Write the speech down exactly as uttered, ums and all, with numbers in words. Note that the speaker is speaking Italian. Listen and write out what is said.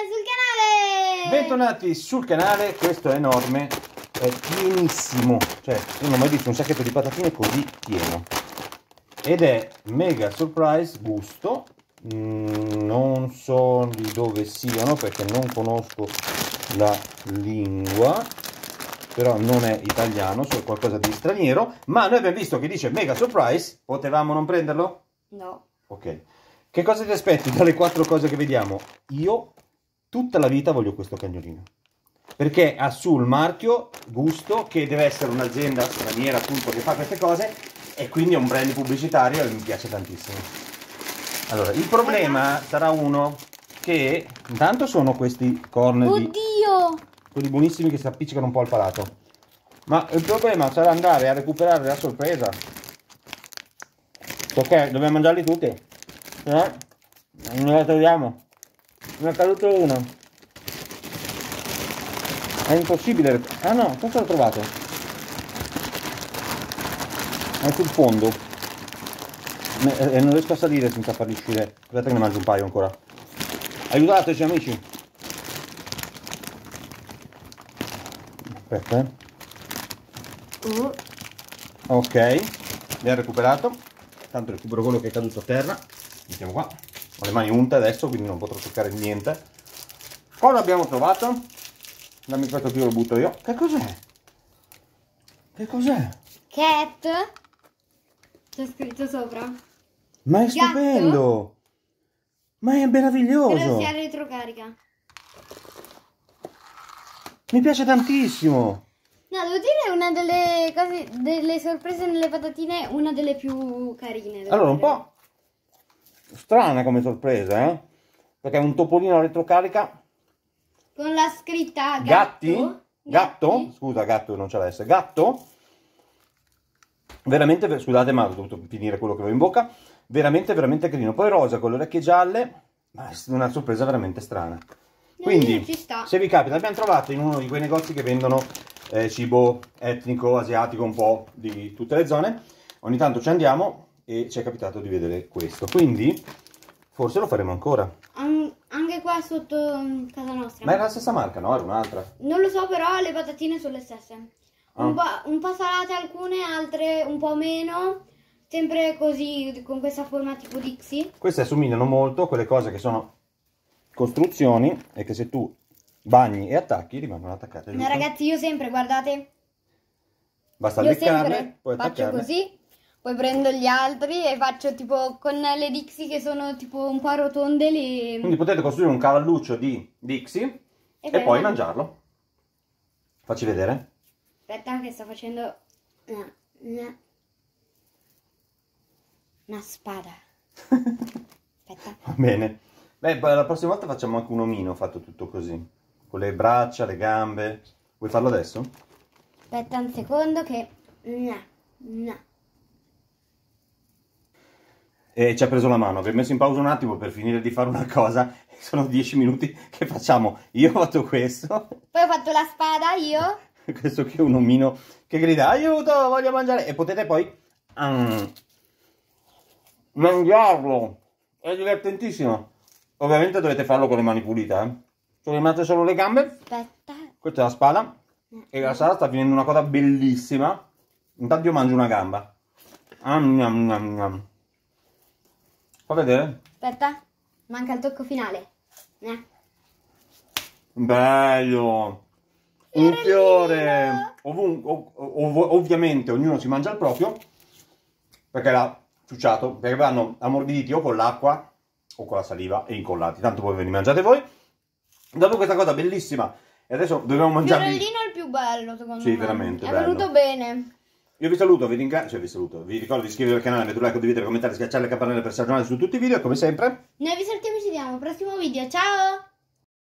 sul canale! Bentornati sul canale, questo è enorme, è pienissimo, cioè io non ho mai visto un sacchetto di patatine così pieno. Ed è mega surprise gusto, mm, non so di dove siano perché non conosco la lingua, però non è italiano, so qualcosa di straniero, ma noi abbiamo visto che dice mega surprise, potevamo non prenderlo? No. Ok. Che cosa ti aspetti dalle quattro cose che vediamo? Io tutta la vita voglio questo cagnolino, perché ha sul marchio gusto che deve essere un'azienda straniera appunto che fa queste cose e quindi è un brand pubblicitario e mi piace tantissimo. Allora, il problema sarà uno che intanto sono questi corn di Oddio! quelli buonissimi che si appiccicano un po' al palato, ma il problema sarà andare a recuperare la sorpresa. Ok, dobbiamo mangiarli tutti, no? Non la troviamo, ne è caduto uno, è impossibile. Ah no, questo l'ho trovato, è sul fondo e non riesco a salire senza farli uscire. Aspetta che ne mangio un paio ancora, aiutateci amici. Aspetta, eh. Uh. Ok, abbiamo recuperato, tanto recupero quello che è caduto a terra, mettiamo qua, ho le mani unte adesso quindi non potrò toccare niente. Cosa abbiamo trovato? Dammi questo che io lo butto io. Che cos'è? Che cos'è? Cat? C'è scritto sopra. Ma è Gatto? stupendo! Ma è meraviglioso! Credo sia retrocarica. Mi piace tantissimo! No, devo dire una delle cose, delle sorprese nelle patatine, una delle più carine. Allora, un dire. po' strana come sorpresa, eh? Perché è un topolino a retrocarica. Con la scritta gatto. Gatti? Gatto? Gatti. Scusa, gatto non ce l'avesse. Gatto? Veramente, scusate ma ho dovuto finire quello che avevo in bocca. Veramente, veramente carino. Poi rosa con le orecchie gialle. Ma è una sorpresa veramente strana. Quindi, ci sta. se vi capita, l'abbiamo trovato in uno di quei negozi che vendono eh, cibo etnico, asiatico, un po' di tutte le zone. Ogni tanto ci andiamo e ci è capitato di vedere questo. Quindi, forse lo faremo ancora. An- anche qua sotto mm, casa nostra. Ma era la stessa marca, no? Era un'altra. Non lo so, però le patatine sono le stesse. Ah. Un, po', un po' salate alcune, altre un po' meno. Sempre così, con questa forma tipo Dixie. Queste assomigliano molto a quelle cose che sono costruzioni e che se tu bagni e attacchi rimangono attaccate. Ma ragazzi, io sempre, guardate, Basta io leccarle, sempre poi faccio attaccarle. così, poi prendo gli altri e faccio tipo con le Dixie che sono tipo un po' rotonde le... Quindi potete costruire un cavalluccio di Dixie e, poi poi man- mangiarlo. Facci vedere. Aspetta che sto facendo una, una, una spada. Aspetta. Va bene. Beh, poi la prossima volta facciamo anche un omino fatto tutto così. Con le braccia, le gambe. Vuoi farlo adesso? Aspetta un secondo che... No, no. E ci ha preso la mano. Abbiamo messo in pausa un attimo per finire di fare una cosa. Sono dieci minuti che facciamo. Io ho fatto questo. Poi ho fatto la spada io. Questo qui è un omino che grida aiuto, voglio mangiare. E potete poi um, mangiarlo. È divertentissimo. Ovviamente dovete farlo con le mani pulite, eh. Sono rimaste solo le gambe. Aspetta. Questa è la spada. E la sala sta finendo una cosa bellissima. Intanto io mangio una gamba. Am, am, am, am. Fa vedere? Aspetta. Manca il tocco finale. Eh. Bello. Un Fiorellino. fiore. Ovun- ov- ov- ovviamente ognuno si mangia il proprio. Perché l'ha ciucciato. Perché vanno ammorbiditi o con l'acqua o con la saliva e incollati. Tanto poi ve li mangiate voi. Dopo questa cosa bellissima. E adesso dobbiamo mangiarli. Fiorellino è il più bello secondo Sì, me. veramente È bello. venuto bene. Io vi saluto, vi ringrazio, cioè vi saluto, vi ricordo di iscrivervi al canale, mettere un like, condividere, commentare, schiacciare le campanelle per essere aggiornati su tutti i video e come sempre Noi vi salutiamo e ci vediamo al prossimo video. Ciao!